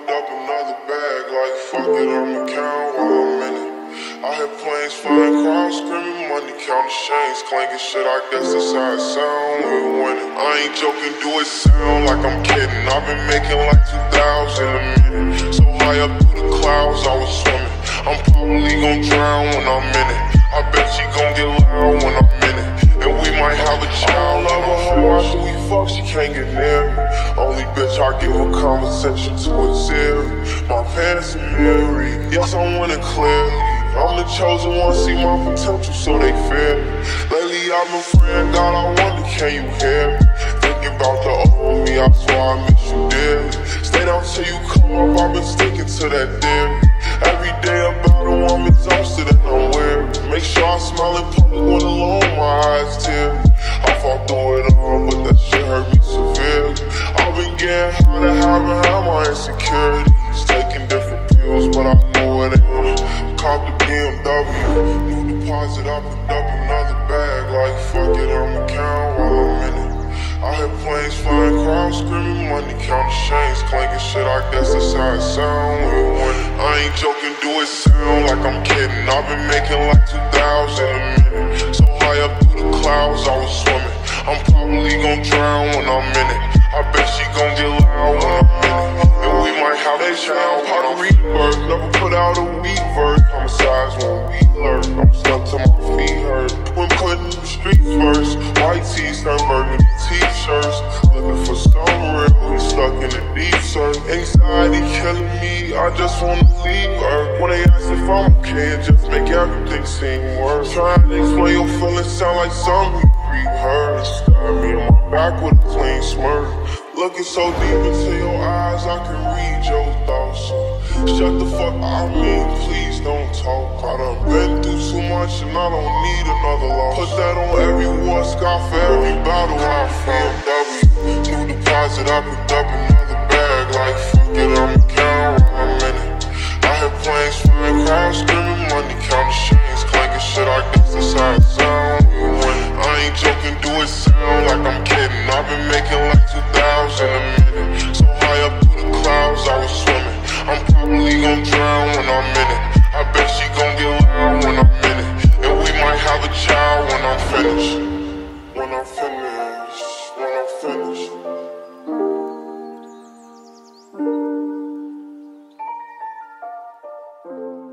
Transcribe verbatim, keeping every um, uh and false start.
picked up another bag, like fuck it, I'ma count while I'm in it. I hear planes flying, crowds screaming, money counting chains, clanking shit, I guess that's how it sound when we winning. I ain't joking, do it sound like I'm kidding. I've been making like two thousand a minute, so high up through the clouds I was swimming. I'm probably gon' drown when I'm in it. I bet she gon' get loud when I'm in it, and we might have a child. Love her hoe after we fuck, she can't get near me. Only bitch I give a conversation to a zero. My parents are married, yes I'm winning clearly. I'm the chosen one, see my potential, so they fear me. Lately I've been praying, God, I wonder, can you hear me? Thinking about the old me, I swear I miss you dearly. Stay down till you come up, I've been sticking to that theory. Every day about it, I'm exhausted and I'm weary. Make sure I smile in public when alone, my eyes tear. I fought through it all, but that shit hurt me severely. I've been getting high to having had my insecurities. Taking different pills, but I know it ain't. Caught the B M W, new deposit, I picked up another bag, like fuck it, I'ma count while I'm in it. I hear planes flying, crowds screaming, money counting chains, clanking shit, I guess that's how it sound when we winning. I ain't joking, do it sound like I'm kidding. I've been making like two thousand a minute, so high up through the clouds I was swimming. I'm probably gon' drown when I'm in it. I bet she gon' get loud when I'm in it, and we might have a child. Pop rebirth, never put out a weak verse. Homicides when we lurk, I'm stuck till my feet hurt. When putting the streets first, white tees turn burgundy t-shirts. Looking for some real, we stuck in the deep surf. Anxiety killing me, I just wanna leave Earth. When they ask if I'm okay, it just make everything seem worse. Trying to explain your feelings sound like something you rehearsed. Stab me in my back with a clean smirk. Looking so deep into your eyes, I can read your thoughts. Shut the fuck up, I mean, please don't talk. I done been through too much and I don't need another loss. Put that on every war scar for every battle I feel. W, new deposit, I picked up another bag, like fuck it, I'ma count while I'm in it. I hear planes flying, crowds screaming, money counting chains, clanking shit, I guess that's how it sound when we winning. I ain't joking, do it sound like I'm kidding. I've been making like two thousand a minute, so high up through the clouds I was swimming. I'm probably gon' drown when I'm in it. I bet she gon' get loud when I'm in it, and we might have a child when I'm finished. When I'm finished, when I'm finished.